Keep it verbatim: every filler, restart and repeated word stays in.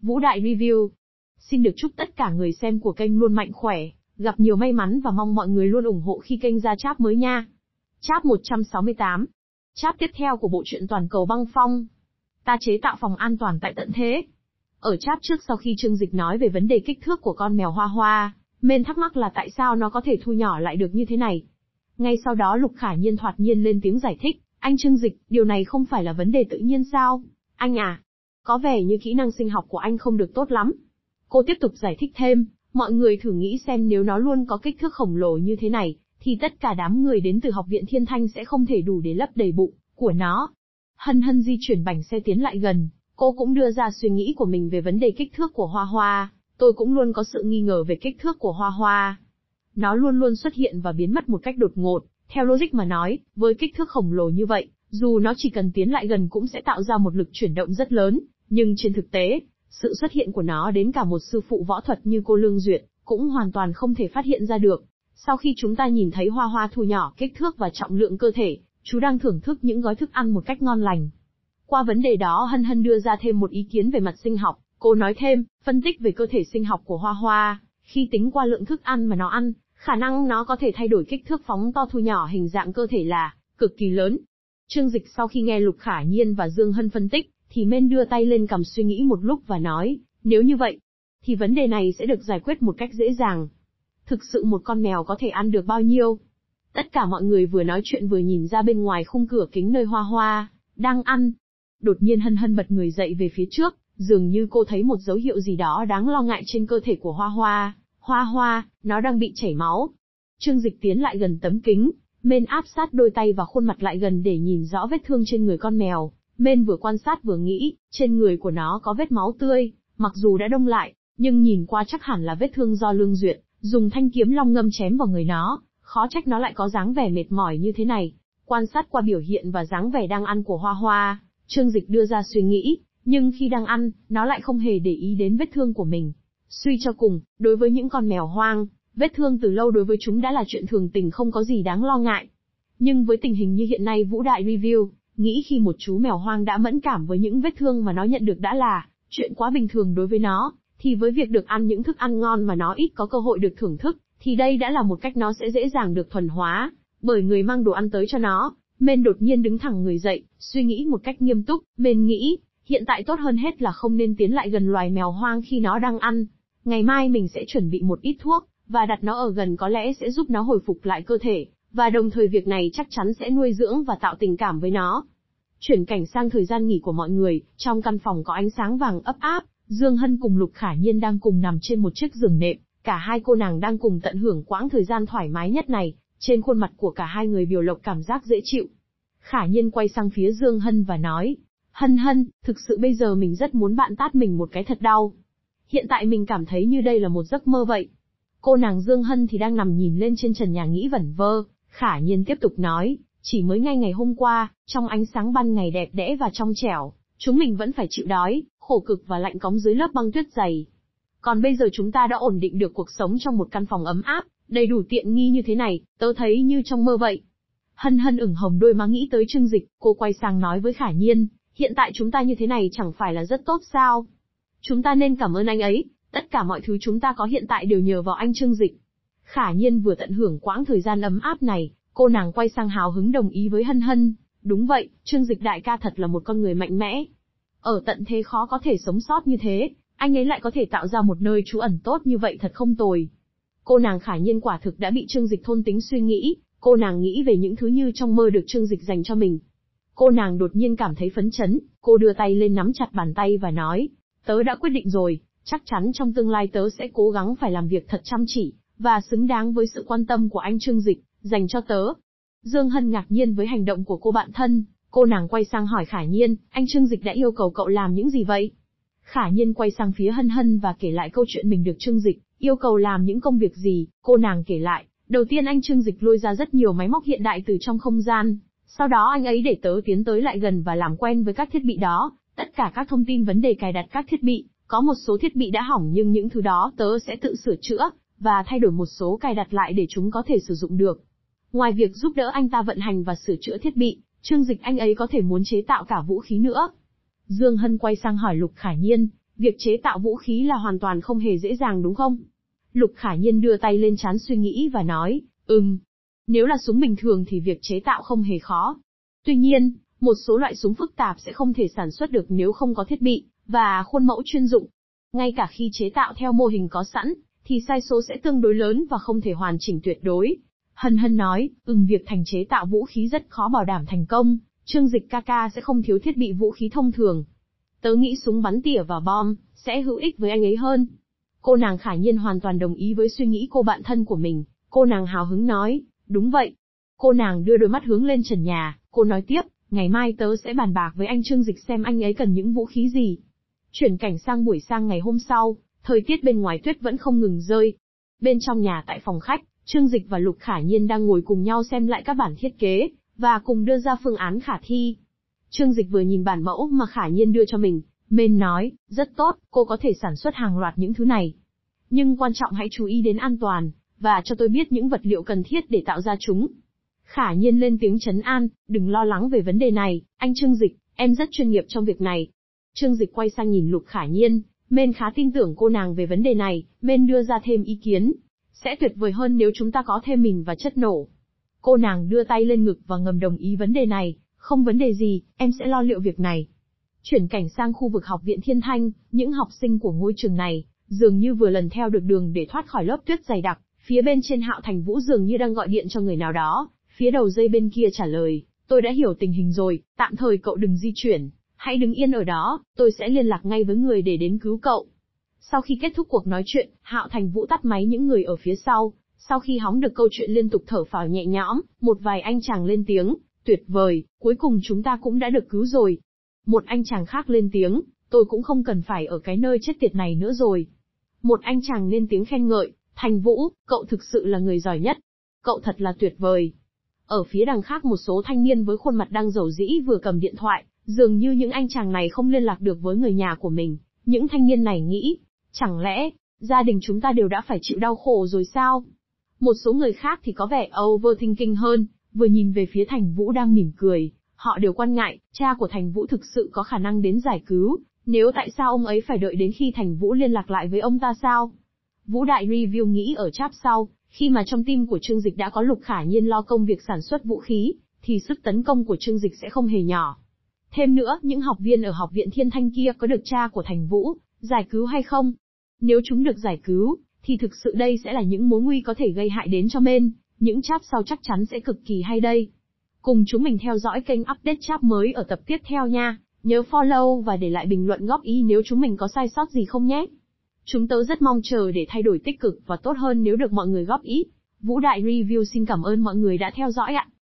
Vũ Đại Review. Xin được chúc tất cả người xem của kênh luôn mạnh khỏe, gặp nhiều may mắn và mong mọi người luôn ủng hộ khi kênh ra chap mới nha. Chap một trăm sáu mươi tám. Chap tiếp theo của bộ truyện toàn cầu băng phong. Ta chế tạo phòng an toàn tại tận thế. Ở chap trước, sau khi Trương Dịch nói về vấn đề kích thước của con mèo Hoa Hoa, Mên thắc mắc là tại sao nó có thể thu nhỏ lại được như thế này. Ngay sau đó Lục Khả Nhiên thoạt nhiên lên tiếng giải thích, anh Trương Dịch, điều này không phải là vấn đề tự nhiên sao? Anh à, có vẻ như kỹ năng sinh học của anh không được tốt lắm. Cô tiếp tục giải thích thêm, mọi người thử nghĩ xem nếu nó luôn có kích thước khổng lồ như thế này, thì tất cả đám người đến từ Học viện Thiên Thanh sẽ không thể đủ để lấp đầy bụng của nó. Hân Hân di chuyển bánh xe tiến lại gần, cô cũng đưa ra suy nghĩ của mình về vấn đề kích thước của Hoa Hoa. Tôi cũng luôn có sự nghi ngờ về kích thước của Hoa Hoa. Nó luôn luôn xuất hiện và biến mất một cách đột ngột. Theo logic mà nói, với kích thước khổng lồ như vậy, dù nó chỉ cần tiến lại gần cũng sẽ tạo ra một lực chuyển động rất lớn, nhưng trên thực tế, sự xuất hiện của nó đến cả một sư phụ võ thuật như cô Lương Duyệt cũng hoàn toàn không thể phát hiện ra được. Sau khi chúng ta nhìn thấy Hoa Hoa thu nhỏ kích thước và trọng lượng cơ thể, chú đang thưởng thức những gói thức ăn một cách ngon lành. Qua vấn đề đó, Hân Hân đưa ra thêm một ý kiến về mặt sinh học. Cô nói thêm, phân tích về cơ thể sinh học của Hoa Hoa, khi tính qua lượng thức ăn mà nó ăn, khả năng nó có thể thay đổi kích thước phóng to thu nhỏ hình dạng cơ thể là cực kỳ lớn. Trương Dịch sau khi nghe Lục Khả Nhiên và Dương Hân phân tích, thì Mên đưa tay lên cầm suy nghĩ một lúc và nói, nếu như vậy, thì vấn đề này sẽ được giải quyết một cách dễ dàng. Thực sự một con mèo có thể ăn được bao nhiêu? Tất cả mọi người vừa nói chuyện vừa nhìn ra bên ngoài khung cửa kính nơi Hoa Hoa đang ăn. Đột nhiên Hân Hân bật người dậy về phía trước, dường như cô thấy một dấu hiệu gì đó đáng lo ngại trên cơ thể của Hoa Hoa. Hoa Hoa, nó đang bị chảy máu. Trương Dịch tiến lại gần tấm kính, Mên áp sát đôi tay và khuôn mặt lại gần để nhìn rõ vết thương trên người con mèo. Mên vừa quan sát vừa nghĩ, trên người của nó có vết máu tươi, mặc dù đã đông lại, nhưng nhìn qua chắc hẳn là vết thương do Lương Duyệt dùng thanh kiếm long ngâm chém vào người nó, khó trách nó lại có dáng vẻ mệt mỏi như thế này. Quan sát qua biểu hiện và dáng vẻ đang ăn của Hoa Hoa, Trương Dịch đưa ra suy nghĩ, nhưng khi đang ăn, nó lại không hề để ý đến vết thương của mình. Suy cho cùng, đối với những con mèo hoang, vết thương từ lâu đối với chúng đã là chuyện thường tình, không có gì đáng lo ngại. Nhưng với tình hình như hiện nay, Vũ Đại Review nghĩ khi một chú mèo hoang đã mẫn cảm với những vết thương mà nó nhận được đã là chuyện quá bình thường đối với nó, thì với việc được ăn những thức ăn ngon mà nó ít có cơ hội được thưởng thức, thì đây đã là một cách nó sẽ dễ dàng được thuần hóa, bởi người mang đồ ăn tới cho nó. Mên đột nhiên đứng thẳng người dậy, suy nghĩ một cách nghiêm túc. Mên nghĩ, hiện tại tốt hơn hết là không nên tiến lại gần loài mèo hoang khi nó đang ăn. Ngày mai mình sẽ chuẩn bị một ít thuốc, và đặt nó ở gần có lẽ sẽ giúp nó hồi phục lại cơ thể, và đồng thời việc này chắc chắn sẽ nuôi dưỡng và tạo tình cảm với nó. Chuyển cảnh sang thời gian nghỉ của mọi người, trong căn phòng có ánh sáng vàng ấp áp, Dương Hân cùng Lục Khả Nhiên đang cùng nằm trên một chiếc giường nệm, cả hai cô nàng đang cùng tận hưởng quãng thời gian thoải mái nhất này, trên khuôn mặt của cả hai người biểu lộ cảm giác dễ chịu. Khả Nhiên quay sang phía Dương Hân và nói, Hân Hân, thực sự bây giờ mình rất muốn bạn tát mình một cái thật đau. Hiện tại mình cảm thấy như đây là một giấc mơ vậy. Cô nàng Dương Hân thì đang nằm nhìn lên trên trần nhà nghĩ vẩn vơ. Khả Nhiên tiếp tục nói, chỉ mới ngay ngày hôm qua, trong ánh sáng ban ngày đẹp đẽ và trong trẻo, chúng mình vẫn phải chịu đói, khổ cực và lạnh cóng dưới lớp băng tuyết dày. Còn bây giờ chúng ta đã ổn định được cuộc sống trong một căn phòng ấm áp, đầy đủ tiện nghi như thế này, tớ thấy như trong mơ vậy. Hân Hân ửng hồng đôi má nghĩ tới Trương Dịch, cô quay sang nói với Khả Nhiên, hiện tại chúng ta như thế này chẳng phải là rất tốt sao? Chúng ta nên cảm ơn anh ấy, tất cả mọi thứ chúng ta có hiện tại đều nhờ vào anh Trương Dịch. Khả Nhiên vừa tận hưởng quãng thời gian ấm áp này, cô nàng quay sang hào hứng đồng ý với Hân Hân. Đúng vậy, Trương Dịch đại ca thật là một con người mạnh mẽ. Ở tận thế khó có thể sống sót như thế, anh ấy lại có thể tạo ra một nơi trú ẩn tốt như vậy thật không tồi. Cô nàng Khả Nhiên quả thực đã bị Trương Dịch thôn tính suy nghĩ, cô nàng nghĩ về những thứ như trong mơ được Trương Dịch dành cho mình. Cô nàng đột nhiên cảm thấy phấn chấn, cô đưa tay lên nắm chặt bàn tay và nói, tớ đã quyết định rồi, chắc chắn trong tương lai tớ sẽ cố gắng phải làm việc thật chăm chỉ, và xứng đáng với sự quan tâm của anh Trương Dịch, dành cho tớ. Dương Hân ngạc nhiên với hành động của cô bạn thân, cô nàng quay sang hỏi Khả Nhiên, anh Trương Dịch đã yêu cầu cậu làm những gì vậy? Khả Nhiên quay sang phía Hân Hân và kể lại câu chuyện mình được Trương Dịch yêu cầu làm những công việc gì. Cô nàng kể lại, đầu tiên anh Trương Dịch lôi ra rất nhiều máy móc hiện đại từ trong không gian, sau đó anh ấy để tớ tiến tới lại gần và làm quen với các thiết bị đó, tất cả các thông tin vấn đề cài đặt các thiết bị, có một số thiết bị đã hỏng nhưng những thứ đó tớ sẽ tự sửa chữa, và thay đổi một số cài đặt lại để chúng có thể sử dụng được. Ngoài việc giúp đỡ anh ta vận hành và sửa chữa thiết bị, Trương Dịch anh ấy có thể muốn chế tạo cả vũ khí nữa. Dương Hân quay sang hỏi Lục Khả Nhiên, Việc chế tạo vũ khí là hoàn toàn không hề dễ dàng đúng không? Lục Khả Nhiên đưa tay lên trán suy nghĩ và nói, ừm. Nếu là súng bình thường thì việc chế tạo không hề khó. Tuy nhiên, một số loại súng phức tạp sẽ không thể sản xuất được nếu không có thiết bị và khuôn mẫu chuyên dụng. Ngay cả khi chế tạo theo mô hình có sẵn, thì sai số sẽ tương đối lớn và không thể hoàn chỉnh tuyệt đối. Hân Hân nói, ừm việc thành chế tạo vũ khí rất khó bảo đảm thành công, Trương Dịch ca ca sẽ không thiếu thiết bị vũ khí thông thường. Tớ nghĩ súng bắn tỉa và bom sẽ hữu ích với anh ấy hơn. Cô nàng Khả Nhiên hoàn toàn đồng ý với suy nghĩ cô bạn thân của mình, cô nàng hào hứng nói, đúng vậy. Cô nàng đưa đôi mắt hướng lên trần nhà, cô nói tiếp, ngày mai tớ sẽ bàn bạc với anh Trương Dịch xem anh ấy cần những vũ khí gì. Chuyển cảnh sang buổi sang ngày hôm sau, thời tiết bên ngoài tuyết vẫn không ngừng rơi. Bên trong nhà tại phòng khách, Trương Dịch và Lục Khả Nhiên đang ngồi cùng nhau xem lại các bản thiết kế, và cùng đưa ra phương án khả thi. Trương Dịch vừa nhìn bản mẫu mà Khả Nhiên đưa cho mình, mên nói, rất tốt, cô có thể sản xuất hàng loạt những thứ này. Nhưng quan trọng hãy chú ý đến an toàn, và cho tôi biết những vật liệu cần thiết để tạo ra chúng. Khả Nhiên lên tiếng trấn an, đừng lo lắng về vấn đề này, anh Trương Dịch, em rất chuyên nghiệp trong việc này. Trương Dịch quay sang nhìn Lục Khả Nhiên, mên khá tin tưởng cô nàng về vấn đề này, mên đưa ra thêm ý kiến. Sẽ tuyệt vời hơn nếu chúng ta có thêm mìn và chất nổ. Cô nàng đưa tay lên ngực và ngầm đồng ý vấn đề này, không vấn đề gì, em sẽ lo liệu việc này. Chuyển cảnh sang khu vực học viện Thiên Thanh, những học sinh của ngôi trường này, dường như vừa lần theo được đường để thoát khỏi lớp tuyết dày đặc, phía bên trên Hạo Thành Vũ dường như đang gọi điện cho người nào đó, phía đầu dây bên kia trả lời, tôi đã hiểu tình hình rồi, tạm thời cậu đừng di chuyển, hãy đứng yên ở đó, tôi sẽ liên lạc ngay với người để đến cứu cậu. Sau khi kết thúc cuộc nói chuyện, Hạo Thành Vũ tắt máy những người ở phía sau, sau khi hóng được câu chuyện liên tục thở phào nhẹ nhõm, một vài anh chàng lên tiếng, tuyệt vời, cuối cùng chúng ta cũng đã được cứu rồi. Một anh chàng khác lên tiếng, tôi cũng không cần phải ở cái nơi chết tiệt này nữa rồi. Một anh chàng lên tiếng khen ngợi, Thành Vũ, cậu thực sự là người giỏi nhất. Cậu thật là tuyệt vời. Ở phía đằng khác một số thanh niên với khuôn mặt đang rầu rĩ vừa cầm điện thoại, dường như những anh chàng này không liên lạc được với người nhà của mình. Những thanh niên này nghĩ, chẳng lẽ, gia đình chúng ta đều đã phải chịu đau khổ rồi sao? Một số người khác thì có vẻ overthinking hơn, vừa nhìn về phía Thành Vũ đang mỉm cười, họ đều quan ngại, cha của Thành Vũ thực sự có khả năng đến giải cứu, nếu tại sao ông ấy phải đợi đến khi Thành Vũ liên lạc lại với ông ta sao? Vũ Đại Review nghĩ ở chap sau, khi mà trong team của Trương Dịch đã có Lục Khả Nhiên lo công việc sản xuất vũ khí, thì sức tấn công của Trương Dịch sẽ không hề nhỏ. Thêm nữa, những học viên ở học viện Thiên Thanh kia có được cha của Thành Vũ giải cứu hay không? Nếu chúng được giải cứu, thì thực sự đây sẽ là những mối nguy có thể gây hại đến cho men, những chap sau chắc chắn sẽ cực kỳ hay đây. Cùng chúng mình theo dõi kênh update chap mới ở tập tiếp theo nha, nhớ follow và để lại bình luận góp ý nếu chúng mình có sai sót gì không nhé. Chúng tớ rất mong chờ để thay đổi tích cực và tốt hơn nếu được mọi người góp ý. Vũ Đại Review xin cảm ơn mọi người đã theo dõi ạ.